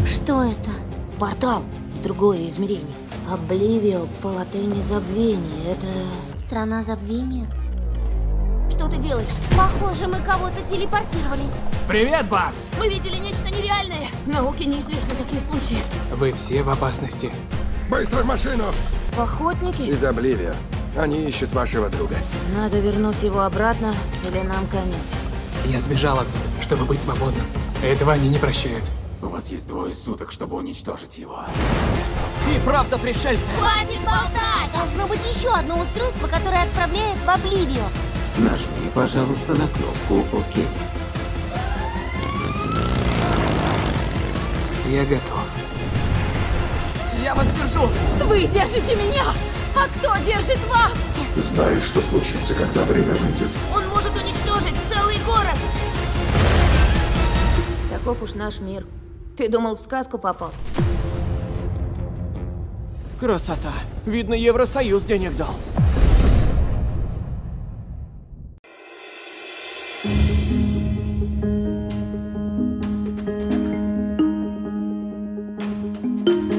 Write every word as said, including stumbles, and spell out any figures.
Что это? Портал в другое измерение. Обливио по латыни забвение. Это... Страна забвения? Что ты делаешь? Похоже, мы кого-то телепортировали. Привет, Бабс! Мы видели нечто нереальное. Науке неизвестны такие случаи. Вы все в опасности. Быстро в машину! Охотники? Из Обливио. Они ищут вашего друга. Надо вернуть его обратно, или нам конец. Я сбежал оттуда, чтобы быть свободным. Этого они не прощают. У вас есть двое суток, чтобы уничтожить его. И правда пришельцы! Хватит болтать! Должно быть еще одно устройство, которое отправляет в Обливио. Нажми, пожалуйста, на кнопку «Ок». Я готов. Я вас держу! Вы держите меня! А кто держит вас? Знаешь, что случится, когда время выйдет? Он может уничтожить целый город. Таков уж наш мир. Ты думал, в сказку попал? Красота. Видно, Евросоюз денег дал. Thank you.